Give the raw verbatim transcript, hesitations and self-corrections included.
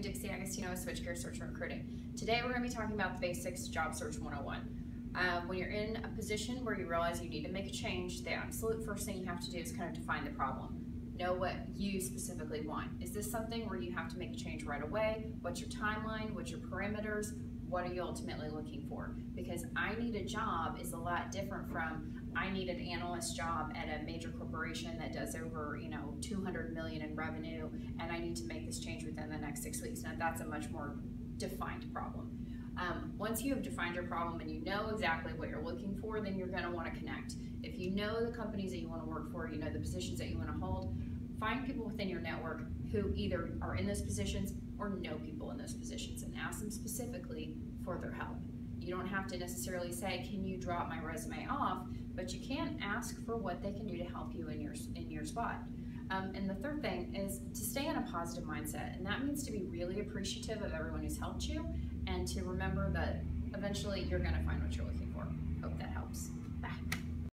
I'm Dixie Agostino with Switchgear Search and Recruiting. Today we're going to be talking about the basics job search one oh one. Uh, when you're in a position where you realize you need to make a change, the absolute first thing you have to do is kind of define the problem. Know what you specifically want. Is this something where you have to make a change right away? What's your timeline? What's your parameters? What are you ultimately looking for? Because I need a job is a lot different from I need an analyst job at a major corporation that does over, you know, two hundred million in revenue, and I need to make this change within the next six weeks. Now that's a much more defined problem. Um, once you have defined your problem and you know exactly what you're looking for, then you're going to want to connect. If you know the companies that you want to work for, you know the positions that you want to hold, find people within your network who either are in those positions or know people in those positions and ask them specifically for their help. You don't have to necessarily say, can you drop my resume off, but you can ask for what they can do to help you in your, in your spot. Um, and the third thing is to stay in a positive mindset, and that means to be really appreciative of everyone who's helped you and to remember that eventually you're going to find what you're looking for. Hope that helps. Bye.